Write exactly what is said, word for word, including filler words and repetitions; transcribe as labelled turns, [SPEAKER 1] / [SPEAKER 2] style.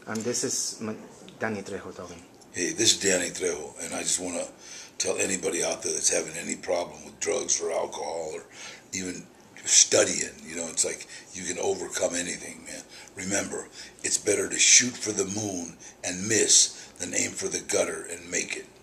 [SPEAKER 1] And this is Danny Trejo talking.
[SPEAKER 2] Hey, this is Danny Trejo, and I just want to tell anybody out there that's having any problem with drugs or alcohol or even studying, you know, it's like you can overcome anything, man. Remember, it's better to shoot for the moon and miss than aim for the gutter and make it.